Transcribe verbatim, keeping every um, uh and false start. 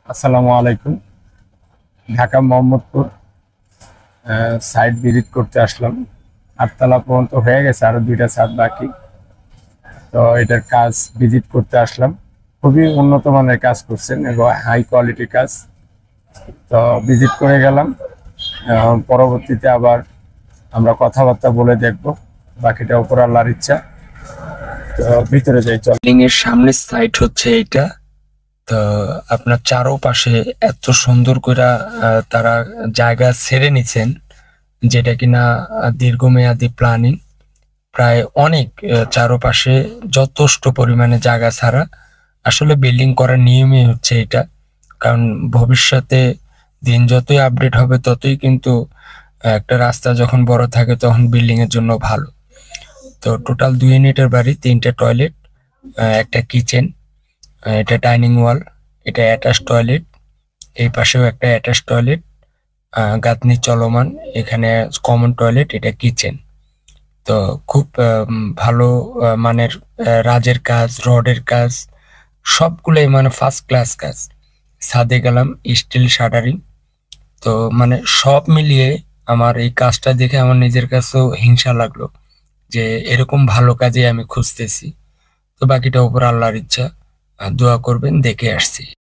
আসসালামু আলাইকুম। Dhaka Mohammadpur site visit করতে আসলাম। আটতলা পর্যন্ত হয়ে গেছে, আরো দুইটা ছাদ বাকি। তো এটার কাজ ভিজিট করতে আসলাম। খুবই উন্নত মানের কাজ করছেন এবং হাই কোয়ালিটির কাজ। তো ভিজিট করে গেলাম। আহ, পরবর্তীতে আবার আমরা কথাবার্তা বলে দেখব, বাকিটা উপর আল্লাহর ইচ্ছা। তো ভিতরে যাই, চল। বিল্ডিং এর সামনের সাইড হচ্ছে এইটা। তো আপনার চারোপাশে এত সুন্দর করে তারা জায়গা ছেড়ে নিছেন, যেটা কিনা আহ, দীর্ঘমেয়াদী প্ল্যানিং। প্রায় অনেক আহ, চারোপাশে যথেষ্ট পরিমাণে জায়গা ছাড়া আসলে বিল্ডিং করার নিয়মই হচ্ছে এটা। কারণ ভবিষ্যতে দিন যতই আপডেট হবে ততই কিন্তু আহ, একটা রাস্তা যখন বড় থাকে তখন বিল্ডিং এর জন্য ভালো। তো টোটাল দুই ইউনিটের বাড়ি, তিনটে টয়লেট, একটা কিচেন, এটা ডাইনিং ওয়াল, এটা অ্যাটাচ টয়লেট, এই পাশেও একটা অ্যাটাচ টয়লেট, গাঁথনি চলমান, এখানে কমন টয়লেট, এটা কিচেন। তো খুব আম, ভালো আহ, মানের আহ, রাজের কাজ, রডের কাজ, সবগুলোই মানে ফার্স্ট ক্লাস কাজ। ছাদে গেলাম, স্টিল শাটারিং। তো মানে সব মিলিয়ে আমার এই কাজটা দেখে আমার নিজের কাছেও হিংসা লাগলো যে এরকম ভালো কাজে আমি খুঁজতেছি। তো বাকিটা উপর আল্লাহর ইচ্ছা। আহ, দোয়া করবেন, দেখে আসছি।